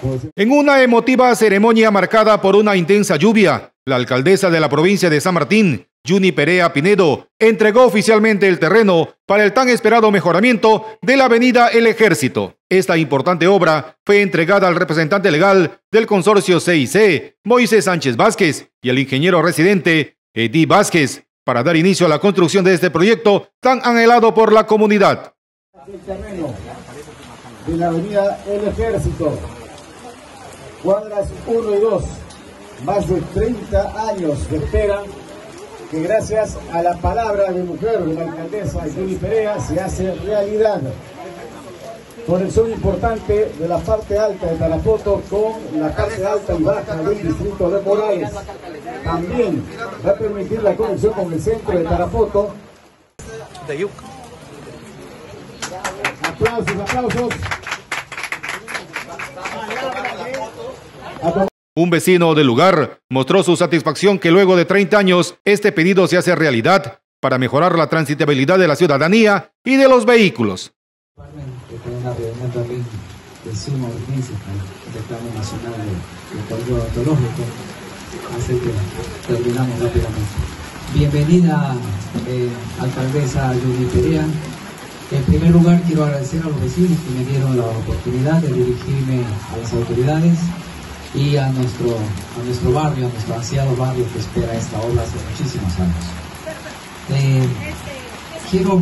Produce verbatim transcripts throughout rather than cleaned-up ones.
En una emotiva ceremonia marcada por una intensa lluvia, la alcaldesa de la provincia de San Martín, Yuni Perea Pinedo, entregó oficialmente el terreno para el tan esperado mejoramiento de la avenida El Ejército. Esta importante obra fue entregada al representante legal del consorcio C I C, Moisés Sánchez Vázquez, y al ingeniero residente, Edí Vázquez, para dar inicio a la construcción de este proyecto tan anhelado por la comunidad. El terreno de la avenida El Ejército, cuadras uno y dos, más de treinta años de espera, que gracias a la palabra de mujer de la alcaldesa Yuni Perea se hace realidad. Conexión importante de la parte alta de Tarapoto con la parte alta y baja del distrito de Morales. También va a permitir la conexión con el centro de Tarapoto. Aplausos, aplausos. Un vecino del lugar mostró su satisfacción que luego de treinta años este pedido se hace realidad para mejorar la transitabilidad de la ciudadanía y de los vehículos. Una reunión también de suma urgencia del Plano Nacional de Corredor Odontológico, así que terminamos rápidamente. Bienvenida, eh, alcaldesa Yuni Perea. En primer lugar, quiero agradecer a los vecinos que me dieron la oportunidad de dirigirme a las autoridades y a nuestro, a nuestro barrio, a nuestro ansiado barrio que espera esta obra hace muchísimos años. Eh, quiero,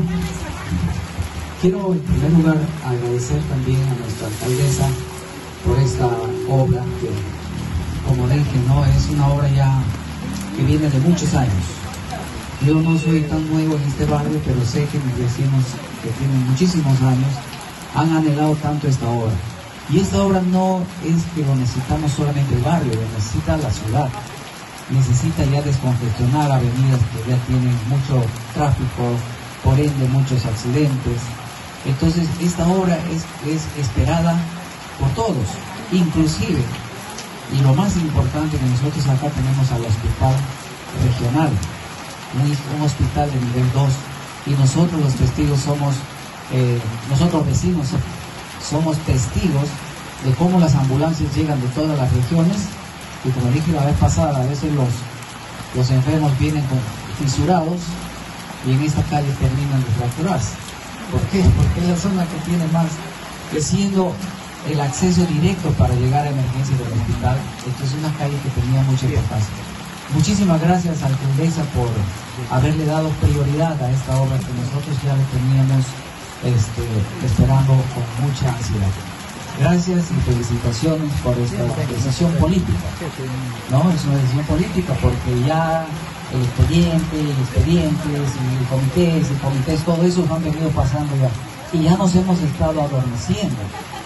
quiero en primer lugar agradecer también a nuestra alcaldesa por esta obra que, como dije, no es una obra ya que viene de muchos años. Yo no soy tan nuevo en este barrio, pero sé que mis vecinos que tienen muchísimos años han anhelado tanto esta obra. Y esta obra no es que lo necesitamos solamente el barrio, lo necesita la ciudad. Necesita ya descongestionar avenidas que ya tienen mucho tráfico, por ende muchos accidentes. Entonces esta obra es, es esperada por todos, inclusive, y lo más importante, que nosotros acá tenemos al hospital regional, un, un hospital de nivel dos, y nosotros los testigos somos, eh, nosotros vecinos, somos testigos de cómo las ambulancias llegan de todas las regiones y, como dije la vez pasada, a veces los, los enfermos vienen con, fisurados y en esta calle terminan de fracturarse. ¿Por qué? Porque es la zona que tiene más, que siendo el acceso directo para llegar a emergencias del hospital, esto es una calle que tenía mucha importancia. Muchísimas gracias, alcaldesa, por haberle dado prioridad a esta obra que nosotros ya le teníamos Este, esperando con mucha ansiedad. Gracias y felicitaciones por esta decisión política. No, es una decisión política porque ya el expediente, el expedientes, el comité, el comités, todo eso han venido pasando ya. Y ya nos hemos estado adormeciendo,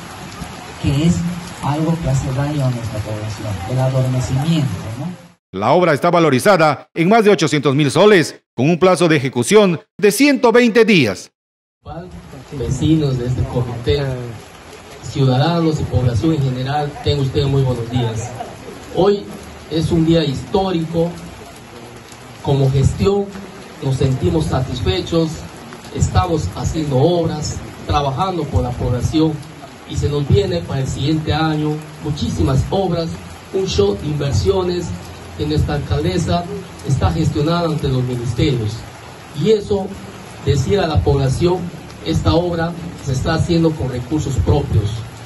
que es algo que hace daño a nuestra población, el adormecimiento, ¿no? La obra está valorizada en más de ochocientos mil soles, con un plazo de ejecución de ciento veinte días. Vecinos de este comité, ciudadanos y población en general, tengan ustedes muy buenos días. Hoy es un día histórico. Como gestión nos sentimos satisfechos, estamos haciendo obras, trabajando por la población y se nos viene para el siguiente año muchísimas obras, un show de inversiones que nuestra alcaldesa está gestionando ante los ministerios. Y eso, decir a la población, esta obra se está haciendo con recursos propios.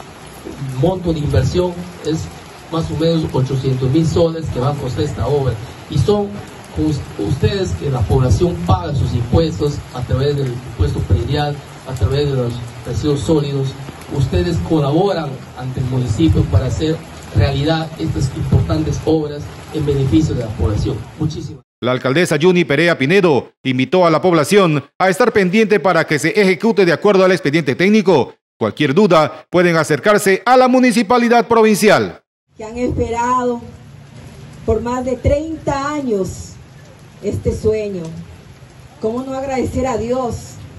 El monto de inversión es más o menos ochocientos mil soles que va a costar esta obra. Y son ustedes que la población paga sus impuestos a través del impuesto predial, a través de los residuos sólidos. Ustedes colaboran ante el municipio para hacer realidad estas importantes obras en beneficio de la población. Muchísimas. La alcaldesa Yuni Perea Pinedo invitó a la población a estar pendiente para que se ejecute de acuerdo al expediente técnico. Cualquier duda pueden acercarse a la municipalidad provincial. Que han esperado por más de treinta años este sueño. ¿Cómo no agradecer a Dios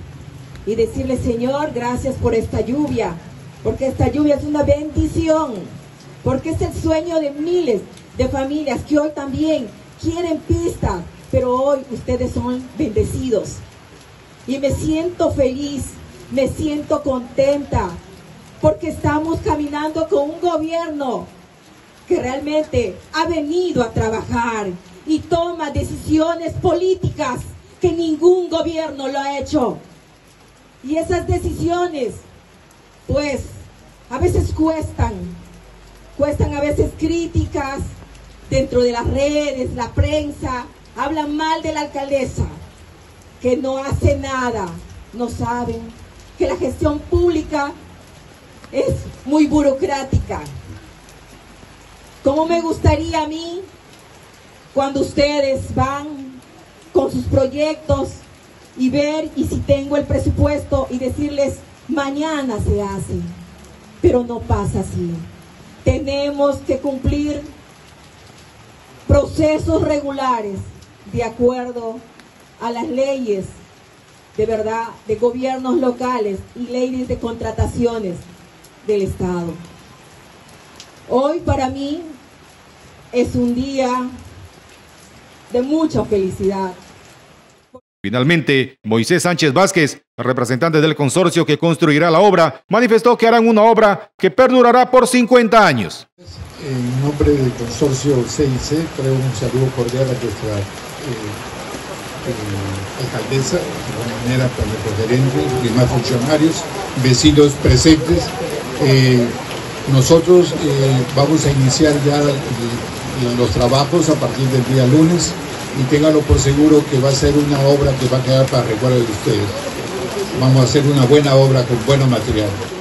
y decirle: Señor, gracias por esta lluvia? Porque esta lluvia es una bendición, porque es el sueño de miles de familias que hoy también quieren pista, pero hoy ustedes son bendecidos. Y me siento feliz, me siento contenta, porque estamos caminando con un gobierno gobierno que realmente ha venido a trabajar y toma decisiones políticas que ningún gobierno lo ha hecho. Y esas decisiones, pues, a veces cuestan, cuestan a veces críticas dentro de las redes, la prensa, hablan mal de la alcaldesa, que no hace nada, no saben que la gestión pública es muy burocrática. ¿Cómo me gustaría a mí cuando ustedes van con sus proyectos y ver y si tengo el presupuesto y decirles mañana se hace? Pero no pasa así. Tenemos que cumplir procesos regulares de acuerdo a las leyes de verdad de gobiernos locales y leyes de contrataciones del Estado. Hoy para mí es un día de mucha felicidad. Finalmente, Moisés Sánchez Vázquez, representante del consorcio que construirá la obra, manifestó que harán una obra que perdurará por cincuenta años. En nombre del consorcio C I C, traigo un saludo cordial a nuestra eh, eh, alcaldesa, de buena manera para nuestros gerentes, demás funcionarios, vecinos presentes. Eh, nosotros eh, vamos a iniciar ya eh, los trabajos a partir del día lunes y ténganlo por seguro que va a ser una obra que va a quedar para recuerdo de ustedes. Vamos a hacer una buena obra con buenos materiales.